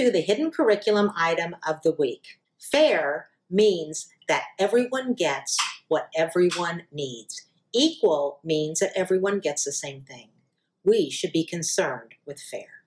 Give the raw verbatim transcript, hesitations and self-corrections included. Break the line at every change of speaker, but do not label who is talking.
to the hidden curriculum item of the week. Fair means that everyone gets what everyone needs. Equal means that everyone gets the same thing. We should be concerned with fair.